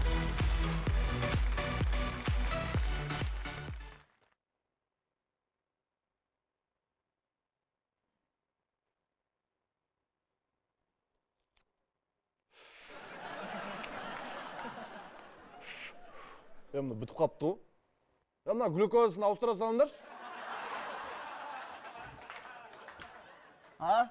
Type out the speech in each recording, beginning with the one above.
Мына бітіп қапты ғой. Мына глюкозасын ауыстыра салыңдаршы. А?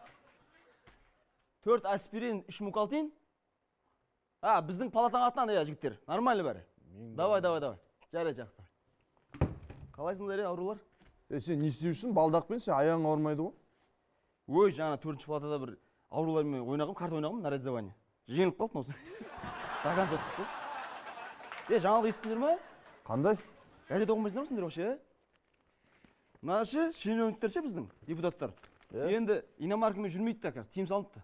4 аспирин, 3 мукалтин? Біздің палатаның атынан жігіттер. Нормально бәрі. Давай. Жарай, жақсы. Қалайсыңдар, аурулар? Сен не істеушісің? Балдақпен сен аяғың ауырмайды ғой. Ой, жаңа 4-ші палатада бір аурулармен ойнағым, карта ойнағым, нарезование. Жеңіліп қалыптым осы. Таган саттық қой. Жаңалық естіңдер ме? Қандай? Газет оқымайсыңдар ма сендер вообще? Мына ше, шенеуніктер ше біздің депутаттар. Енді иномаркамен жүрмейді да, қазір тиым салыныпты.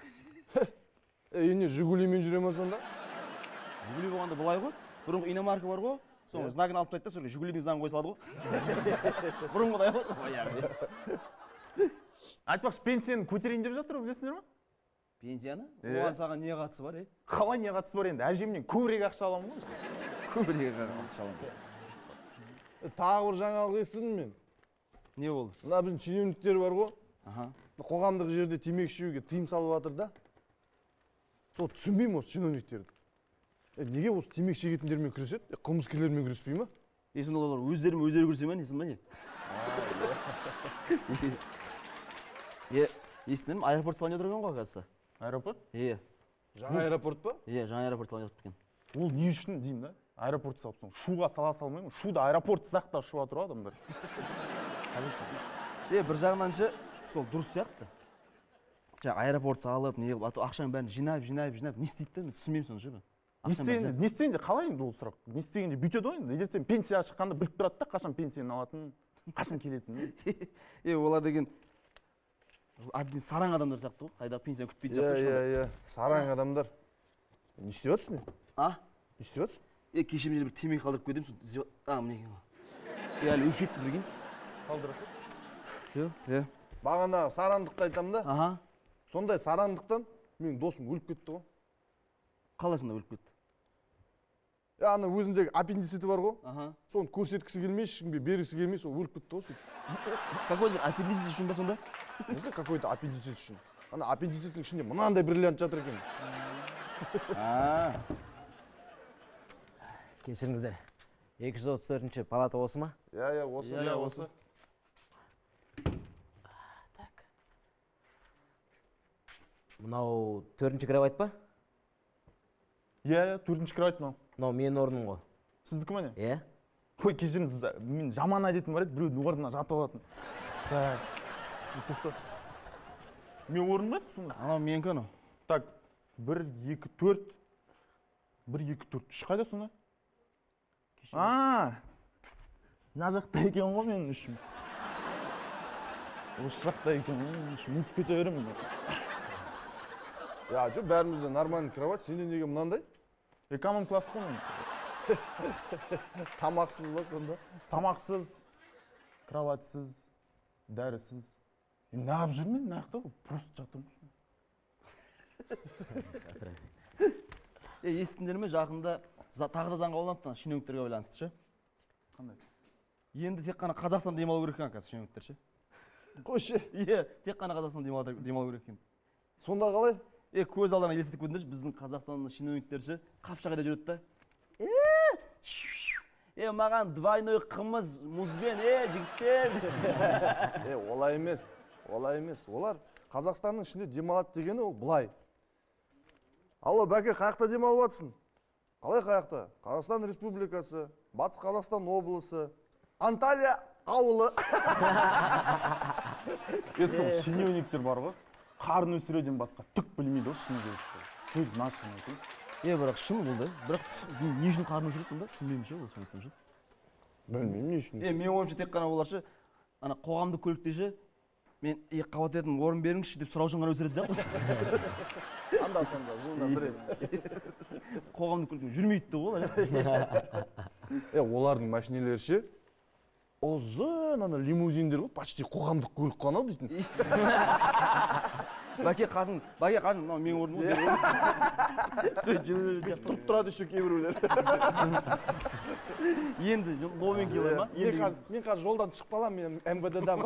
Не Жигулимен жүре ма сонда? Жигули болғанда былай ғой. Бұрынғы иномарка бар ғой. Соңғы знагын алып тайды да, соңғы Жигулидің знагын қоя салады ғой. Бұрынғыдай ғой, солай яғни. Айтпақшы, пенсияны көтерейін деп жатыр, білесіңдер ма? Пенсияны? Оған саған не қатысы бар, Қалай не қатысы бар енді? Әжемнен көбірек ақша аламын ғой. Көбірек ақша аламын. Тағы бір жаңалық естідім мен. Не болды? Мына біздің шенеуніктер бар ғой. Қоғамдық жерде темекі шегуге тыйым салып жатыр да. Сол түсінбеймін осы шенеуніктерді. Неге осы темекі шегетіндермен күреседі? Қылмыскерлермен күреспей ма? Сонда олар өздері күресе ме? Несін ба не? Естіндім, аэропорт салайын отырған ғой, қазір. Аэропорт? Жаңа аэропорт па? Жаңа аэропорт салайын отырып кеткен. Ол не үшін деймін да? Аэропорт салып соң. Шуға сала салмаймын. Шуда аэропорт сақта шуға тұр адамдар. Бір жағынан ше, сол дұрыс сияқты. Аэропорт салып, не қылып, ақшаның бәрін жинап, не істейді да, мен түсінбеймін соны ше. Не істегенде қалай енді ол сұрақ? Не істегенде бүйтеді ғой енді. Ертең пенсияға шыққанда біліп тұрады да, қашан пенсияны алатынын, қашан келетінін. Олар деген әбден сараң адамдар сияқты ғой, қайда пенсия күтпейді жақты. Сараң адамдар. Не істеп жатсың? Не істеп жатсың? Кеше мен бір темекі қалдырып кетем, мінекен ғой. Әлі өшекті бірген. Қалдырасың? Бағанағы сараңдыққа айтам да. Сондай сараңдықтан менің досым өліп кетті ғой. Қалай сонда өліп кетті? Ана өзіндегі аппендицити бар ғой. Соны көрсеткісі келмей, ешкімге бергісі келмей, сол өліп кетті ғой. Какой-то аппендицит үшін ба сонда? Өзі какой-то аппендицит үшін. Ана аппендициттің ішінде мынандай бриллиант жатыр екен. Кешіріңіздер. 234-ші палата осы ма? Осы. Осы. Так. Мынау 4-ші кровать па? 4-ші кровать мынау. Мынау менің орным ғой. Сіздікі ма не? Ой, кешіріңіз, мен жаман әдетім бар еді, біреудің орнына жатып алатын. Мен орын ба? Анау менікі анау. Так, 1, 2, 4. 1, 2, 4. 3 қайда сонда? Мына жақта екен ғой менің үшім. Осы жақта екен ғой менің үшім. Ұмытып кете беремін. Жоқ, бәрімізде нормальный кровать. Сенде неге мынандай? Эконом класс қой мен. Тамақсыз ба сонда? Тамақсыз, кроватьсыз, дәрісіз. Неғып жүрмін, нақта ғой, просто жатырмын. Естіңдер ме, жақында тағы да заң қабылданыпты шенеуніктерге байланысты ше? Қандай? Енді тек қана Қазақстан демалу керек екен қазір шенеуніктер ше? Қойшы. Тек қана Қазақстан демалу керек екен. Сонда қалай? Көз алдарына елестетіп көрдіңдерші, біздің Қазақстанның шенеуніктері ше Қапшағайда жүреді да. Маған двойной қымыз мұзбен, жігіттер. Олай емес. Олар Қазақстанның ішінде демалады дегені ол былай. Алло, бәке, қаяқта демалып жатсың? Қалай қаяқта? Қазақстан Республикасы, Батыс Қазақстан облысы, Анталия ауылы. Сол шенеуніктер бар ғой, қарын өсіруден басқа түк білмейді ғой шенеуніктер. Сөз нашын екен. Бірақ шын бұл да. Бірақ не үшін қарын өсіреді сонда? Түсінбеймін ше, ол шын айтсам ше. Білмеймін не үшін. Мен ойымша тек қана олар ше, ана қоғамдық көлікте ше, мен қабат едім, орын беріңізші деп сұрау үшін ғана өсіреді жақпыз. Анда-санда, жылда бір еді. Қоғамдық көлікпен жүрмейді де олар. Олардың машинелері ше, ұзын ана лимузиндер ғой, почти қоғамдық көлік қана дейтін. Бәке қажың, менің орным ғой. тұрып тұрады еще кейбіреулер. Енді лоумен келе ма? Мен қазір жолдан түсіп қалам, мен МВД-дамын.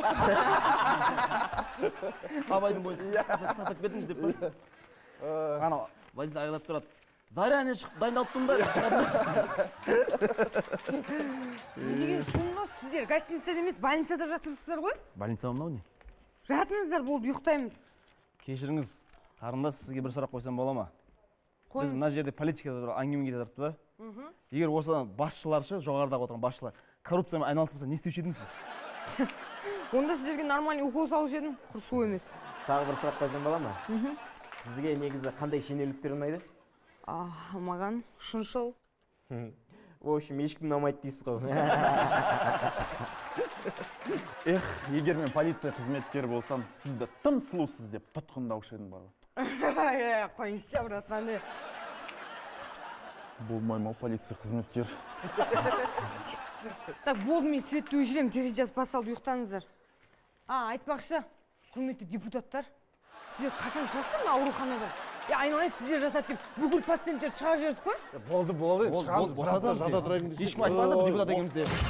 Абайдың бойын тастап кетіңіз деп па? Ана водитель айғайлап тұрады. Заранее шығып дайындалып тұрмын да шығатын. Не деген шумно, сіздер гостиницада емес, больницада жатырсыздар ғой? Больница мынау не? Жатыңыздар, болды, ұйықтаймыз. Кешіріңіз, қарындас, сізге бір сұрақ қойсам бола ма? Біз Қойыңыз. мына жерде политикада туралы әңгіме кетіп жатыр да. Егер осыдан басшыларшы, жоғарыдағы отырған басшылар коррупциямен айналыспаса, не істеуші едіңіз сіз? Онда сіздерге нормальный укол салушы едім, құрсу емес. Тағы бір сұрақ қойсам бола ма? Сізге негізі қандай шенеуніктер ұнайды? Маған шыншыл. В общем, ешкім ұнамайды дейсіз ғой. Эх, егер мен полиция қызметкері болсам, сізді тым сұлусыз деп тұтқындаушы едім бар ғой. Қойыңызшы, братан. Болмаймау полиция қызметкер. Так, болды, мен светті өшірем, терезе жазып басалды, ұйықтаңыздар. Айтпақшы, құрметті депутаттар, сіздер қашан шығасыздар ма ауруханадан? Айналайын, сіздер жатады деп, бүкіл пациенттер шыға жібердік қой? Болды, шығамыз. Ешкім айтпады депутат екенімізде.